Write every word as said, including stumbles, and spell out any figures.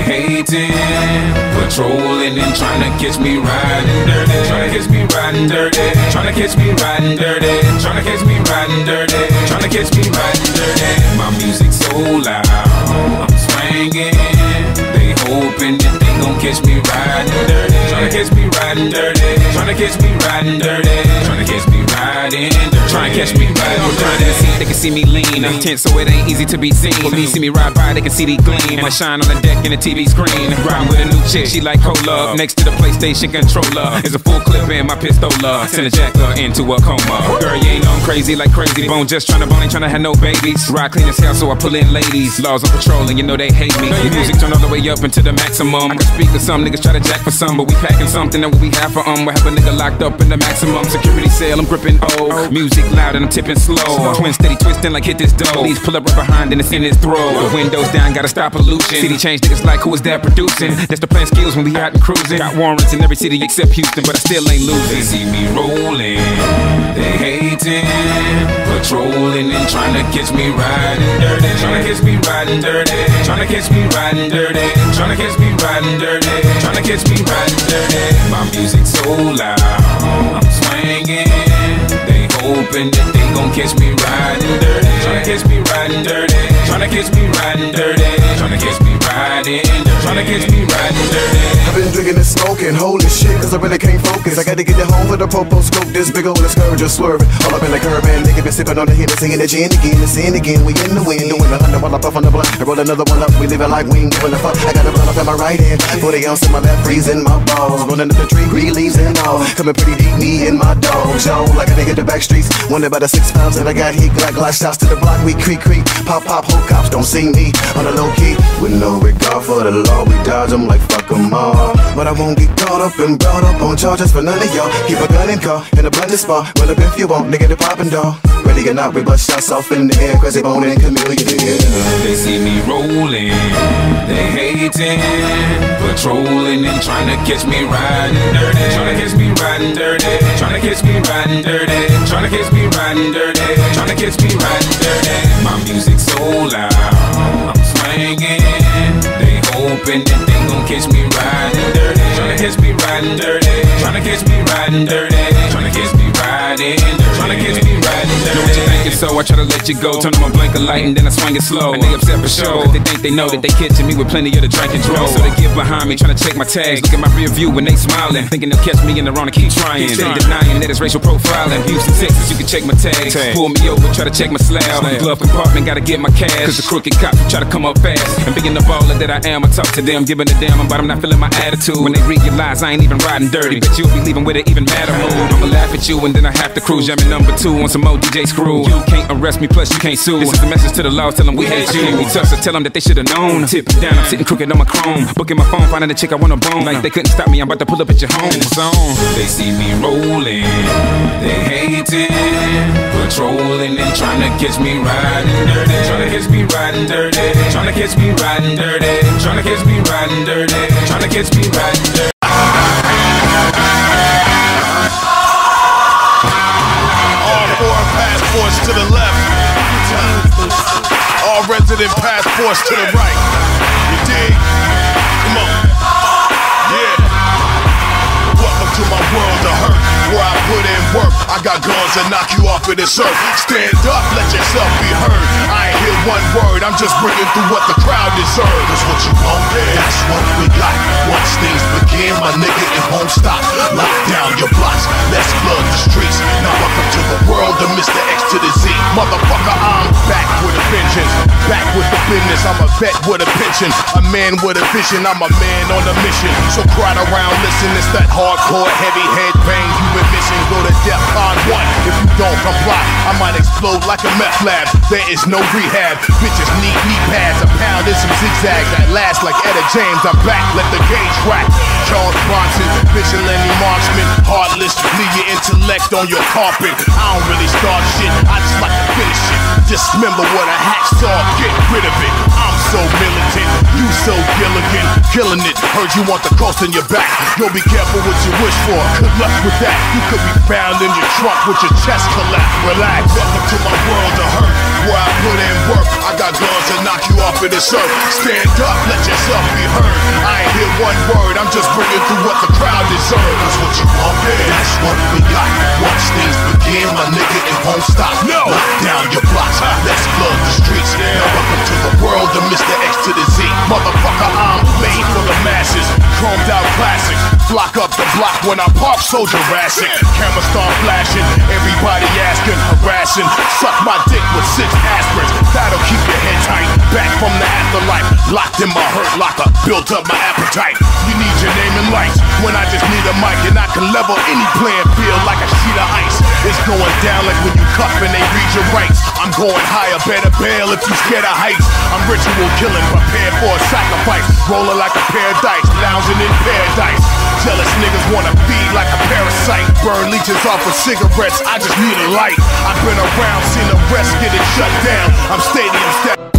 hating, patrolling and trying to catch me riding dirty. Trying to catch me riding dirty. Trying to catch me riding dirty. Trying to catch me riding dirty. Trying to catch me riding dirty. My music's so loud, I'm swinging. They hoping that they gon' catch me riding dirty. Trying to catch me riding dirty. Trying to catch me riding dirty. Trying to catch me riding dirty. Trying to catch me riding dirty. They can see me lean, I'm tense so it ain't easy to be seen. When me see me ride by, they can see the gleam. I shine on the deck in the T V screen. Riding with a new chick, she like cola. Next to the PlayStation controller is a full clip in my pistola. Send a jacker into a coma. Girl, you ain't on crazy like crazy bone. Just tryna bone, ain't tryna have no babies. Ride clean as hell, so I pull in ladies. Laws on patrol, and you know they hate me. The music turn all the way up into the maximum. I can speak to some niggas, try to jack for some, but we packing something that what we have for um. We have a nigga locked up in the maximum security cell. I'm gripping O. Music loud and I'm tipping slow. Twin steady twisting like hit this dough. Please pull up right behind and it's in his throat. The windows down, gotta stop pollution. City change niggas like who is that producing? That's the plan skills when we out and cruising. Got warrants in every city except Houston, but I still ain't losing. They see me rolling, they hating, patrolling and trying to catch me riding dirty. Trying to catch me riding dirty. Trying to catch me riding dirty. Trying to catch me riding dirty. Trying to catch me riding dirty. My music's so loud, I'm swinging. They hoping that they gon' catch me riding dirty. Tryna catch me riding dirty. Tryna catch me riding dirty. Tryna catch me riding dirty. Tryna catch me riding dirty. I've been drinking and smoking, holy shit, cause I really can't focus. I gotta get it home with a popo scope, this big old scourge just swerving. All up in the curb and nigga been sipping on the hit and singing the gin again and sin again. We in the wind, doing a hundred while I puff on the blunt. I roll another one up, we living like we ain't giving a fuck. I got a blunt up in my right hand, forty ounce in my left, freezing my balls. Rolling up the tree, green leaves and all. Coming pretty deep, me and my dogs, yo. Like a nigga the back streets, wonder about the six pounds that I got here. Glock, glock, shots to the block, we creak, creak. Pop, pop, whole cops don't see me on the low key. With no regard for the law, we dodge them like fuck them all. But I won't get caught up and brought up on charges for none of y'all. Keep a gun in car, in a blended spot. Run up if you want, nigga, the poppin' dog. Ready or not, we bust shots off in the air, crazy bone and chameleon. They see me rolling, they hating, patrolling and trying to catch me riding dirty. Trying to catch me riding dirty. Trying to catch me riding dirty. Trying to catch me riding dirty. Trying to catch me riding dirty. My music's so loud, I'm swinging. They hoping that they gon' catch me riding dirty. Tryna catch me riding dirty. Tryna catch me riding dirty. Tryna catch me riding dirty. Tryna catch me riding dirty. Know what you thinking, so I try to let you go. Turn on my blinker light and then I swing it slow. And they upset for sure. They think they know that they catching me with plenty of the drink and draw. So they get behind me, trying to check my tags. Look at my rear view when they smiling, thinking they'll catch me in the wrong and keep trying. They denying that it's racial profiling. Houston, Texas, you can check my tags. Pull me over, try to check my slab. Glove compartment, gotta get my cash. Cause the crooked cops try to come up fast. And being the baller that I am, I talk to them, giving a damn about I'm not feeling my attitude. When they realize I ain't even riding dirty, but you'll be leaving with it even madder mood. I'ma laugh at you and then I have to cruise. Jamming number two on some more D J screw. You can't arrest me, plus you can't sue. This is a message to the law, tell them we hate you. We tough, so tell them that they should've known. Tip it down, I'm sitting crooked on my chrome. Booking my phone, finding the chick I wanna bone. Like they couldn't stop me, I'm about to pull up at your home. It's on. They see me rolling, they hating, patrolling and trying to catch me riding dirty. Trying to catch me riding dirty. Trying to catch me riding dirty. Trying to catch me riding dirty. Trying to catch me riding dirty. All four passports to the left. All resident passports to the right. You dig? Come on. Yeah. Welcome to my world of hurt, where I put in work. I got guns that knock you off of this earth. Stand up, let yourself be heard. I ain't hear one word, I'm just bringing through what the crowd deserves. That's what you want, that's what we got. Once things begin, my nigga, it won't stop. Lock down your blocks, let's flood the streets. Now welcome to the world of Mister X to the Z. Motherfucker, I'm back with a vengeance. Back with the business, I'm a vet with a pension. A man with a vision, I'm a man on a mission. So crowd around, listen, it's that hardcore, heavy head bang you been missing. Go to DEFCON one. If you don't comply, I might explode like a meth lab. There is no rehab. Bitches need knee pads. A pound and some zigzags that last like Etta James. I'm back, let the gauge rack. Charles Bronson, vigilante marksman. Heartless, leave your intellect on your carpet. I don't really start shit, I just like to finish it. Dismember what a hacksaw, get rid of it. I'm so militant, you so Gilligan. Killing it, heard you want the coast in your back. Yo, be careful what you wish for. Good luck with that. You could be found in your trunk with your chest collapsed. Relax, welcome to my world of hurt, where I put in work. I got guns that knock you off of this earth. Stand up, let yourself be heard. I'm just bringing through what the crowd deserves. That's what you want, yeah. That's what we got. Once things begin, my nigga, it won't stop. No. Lock down your blocks, let's flood the streets. Yeah. Now welcome to the world of Mister X to the Z. Motherfucker, I'm made for the masses. Chromed out classics. Flock up the block when I park so Jurassic. Cameras start flashing, everybody asking, harassing. Suck my dick with six aspirins. That'll keep your head tight. Back from the afterlife, locked in my hurt locker. Built up my appetite. You need your name and lights when I just need a mic, and I can level any playing field like a sheet of ice. It's going down like when you cuff and they read your rights. I'm going higher, better bail if you scared of heights. I'm ritual killing, prepared for a sacrifice. Rolling like a pair of dice, lounging in paradise. Jealous niggas wanna feed like a parasite. Burn leeches off with cigarettes, I just need a light. I've been around, seen the rest get it shut down. I'm stadium step.